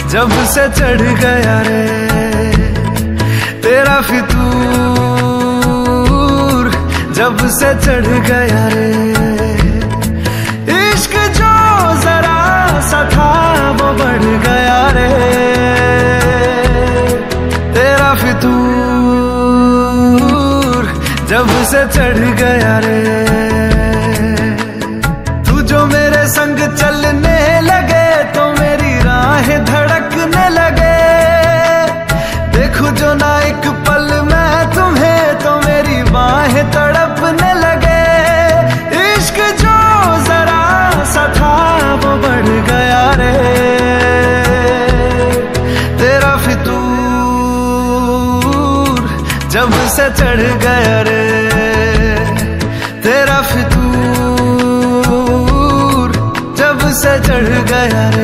जब से चढ़ गया रे तेरा फितूर, जब से चढ़ गया रे इश्क जो जरा सा था वो बढ़ गया रे तेरा फितूर, जब से चढ़ गया रे। तू जो मेरे संग चलने लगे तो मेरी राहें धड़कने लगे, देखूं जो ना एक पल मैं तुम्हें तो मेरी बाहें तड़पने लगे। इश्क जो जरा सा था वो बढ़ गया रे तेरा फितूर, जब से चढ़ गया रे तेरा फितूर, जब से चढ़ गया रे।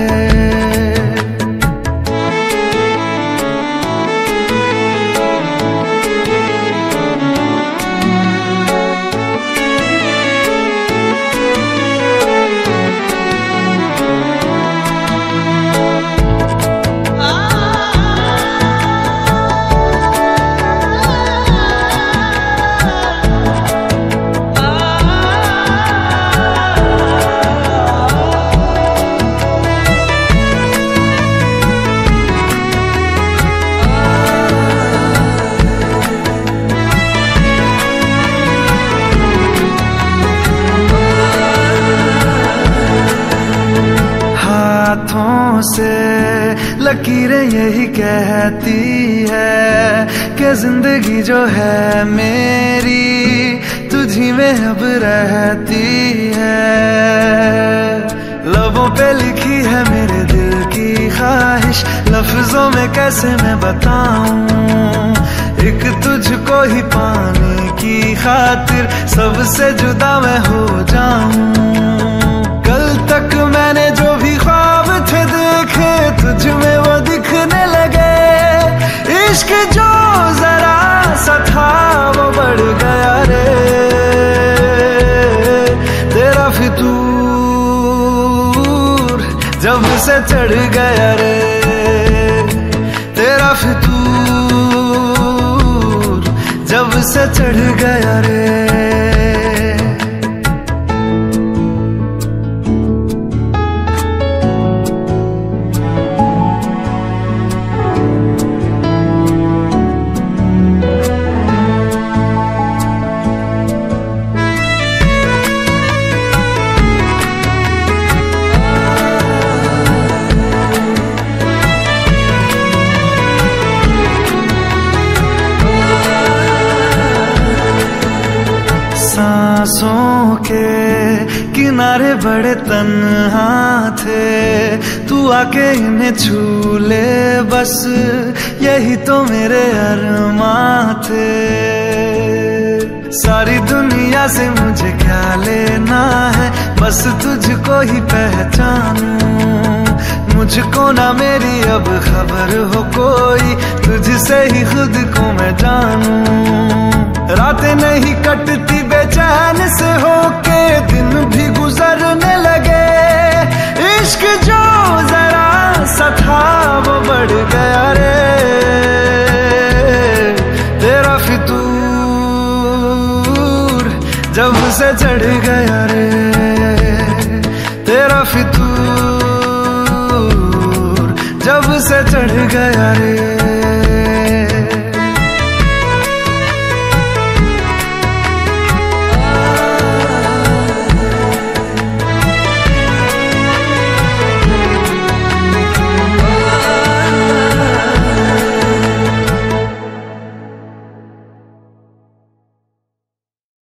हाथों से लकीरें यही कहती है कि जिंदगी जो है मेरी तुझी में अब रहती है। लबों पे लिखी है मेरे दिल की ख्वाहिश, लफ्जों में कैसे मैं बताऊं, एक तुझको ही पाने की खातिर सबसे जुदा मैं हो जाऊं। कल तक मैंने जो भी ख्वाब थे देखे तुझ में वो दिखने लगे। इश्क जो जरा सा था वो बढ़ गया रे तेरा फितूर, जब से चढ़ गया रे तेरा फितूर, जब से चढ़ गया रे। सांसों के किनारे बड़े तन्हा थे, तू आके इन्हें छू ले बस यही तो मेरे अरमां थे। सारी दुनिया से मुझे क्या लेना है, बस तुझको ही पहचानूं। मुझको ना मेरी अब खबर हो कोई, तुझसे ही खुद को मैं जानूं। रातें नहीं कटती बेचैन से होके, दिन भी गुजरने लगे। इश्क जो जरा सा था वो बढ़ गया रे तेरा फितूर, जब से चढ़ गया रे तेरा फितूर, जब से चढ़ गया रे।